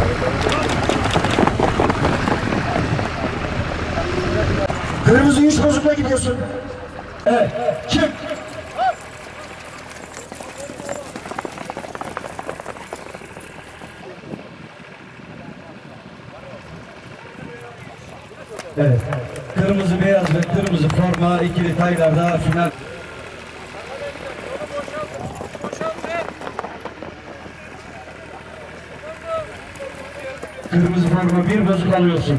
Kırmızı 3 bozukla gidiyorsun. Evet, çık. Evet, kırmızı beyaz ve kırmızı forma ikili taylarda final. Kırmızı forma bir bozuk alıyorsun.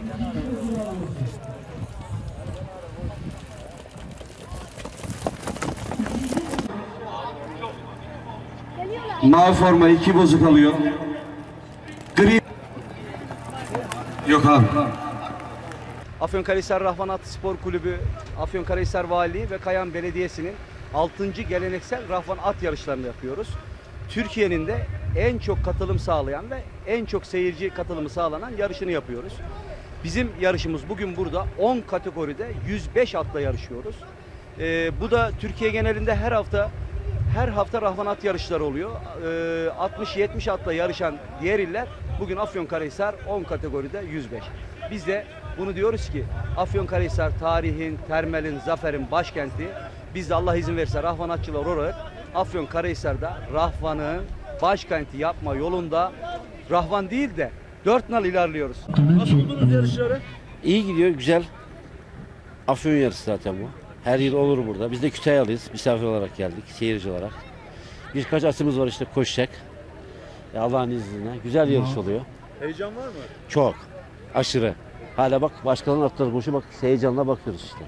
Mavi forma 2 bozuk alıyor. Gri. Yok abi. Afyonkarahisar Rahvan At Spor Kulübü, Afyonkarahisar Valiliği ve Kayan Belediyesi'nin 6. geleneksel Rahvan At yarışlarını yapıyoruz. Türkiye'nin de en çok katılım sağlayan ve en çok seyirci katılımı sağlanan yarışını yapıyoruz. Bizim yarışımız bugün burada 10 kategoride 105 atla yarışıyoruz. Bu da Türkiye genelinde her hafta Rahvan At yarışları oluyor. 60-70 atla yarışan diğer iller bugün Afyonkarahisar 10 kategoride 105. Biz de bunu diyoruz ki Afyonkarahisar tarihin, termelin, zaferin başkenti. Biz de Allah izin verirse Rahvan Atçılar olarak Afyonkarahisar'da Rahvan'ın başkenti yapma yolunda Rahvan değil de 4 nal ilerliyoruz. Nasıl buldunuz yarışları? İyi gidiyor, güzel. Afyon yarışı zaten bu. Her yıl olur burada. Biz de Kütahyalıyız. Misafir olarak geldik, seyirci olarak. Birkaç atımız var işte koşacak. Allah'ın izniyle. Güzel yarış oluyor. Heyecan var mı? Çok. Aşırı. Hala bak başkalarının atları koşuyor. Bak heyecanla bakıyoruz işte.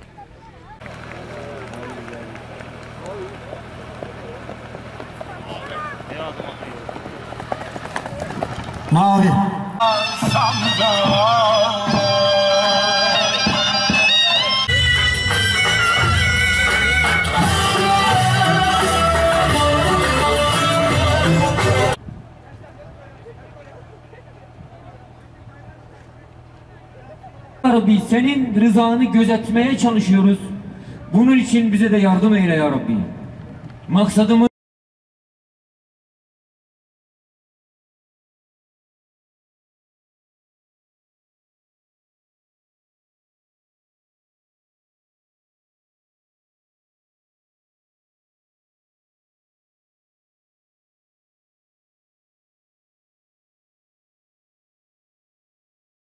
Mavi. Rabbi senin rızanı gözetmeye çalışıyoruz. Bunun için bize de yardım eyle ya Rabbi. Maksadımız